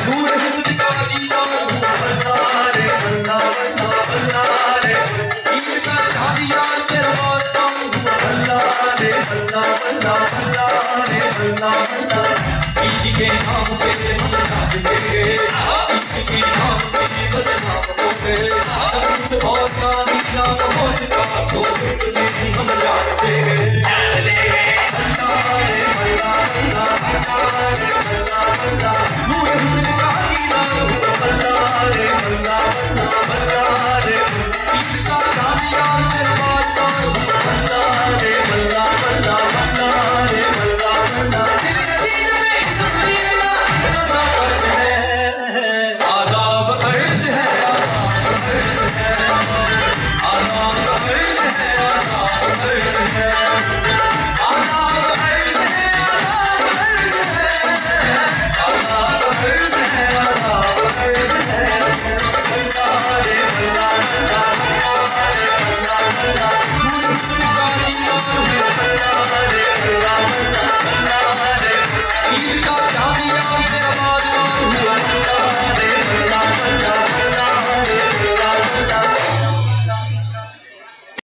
नूर हुस्न का दीदार हूँ अल्लाह रे अल्लाह अल्लाह अल्लाह रे ईद का शादियाँ तेरा वास्ता हूँ अल्लाह रे अल्लाह अल्लाह अल्लाह रे अल्लाह अल्लाह ईद के नाम पे हम नाचते इश्क के नाम पे बदनाम होते सब और नाम पहुँचता तो नहीं हम जाते अल्लाह रे अल्लाह अल्लाह अल्लाह रे अल्लाह अल्लाह